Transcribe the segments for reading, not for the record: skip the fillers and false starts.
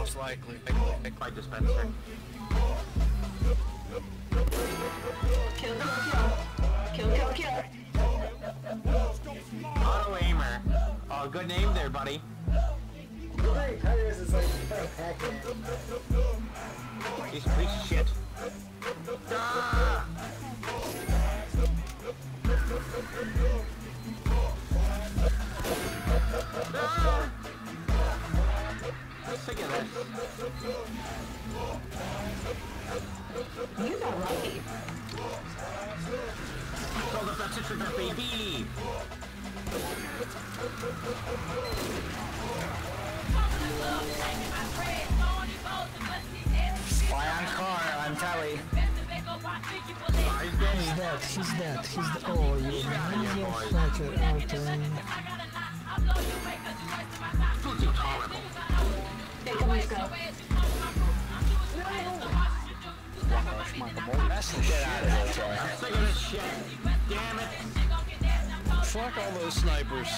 most likely. By dispenser. Kill. Auto aimer. Oh, good name there, buddy. Great tires is like Pac-Man. He's a piece of shit. Ah! Ah! Sick of this. You got lucky. Call the best trigger, baby! Why on car? I'm Telly. He's dead. Oh, you motherfucker out there. Let's go. Get out of here, Troy. I'm sick of this shit. Damn it. Fuck all those snipers.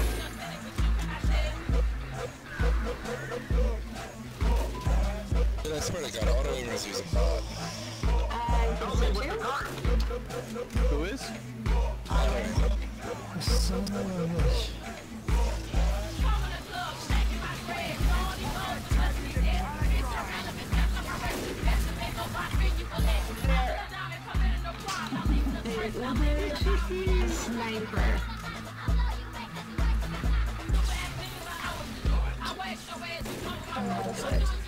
Dude, I swear to God, auto aimers use a bot. Who is? Son of a bitch. Sniper. Oh,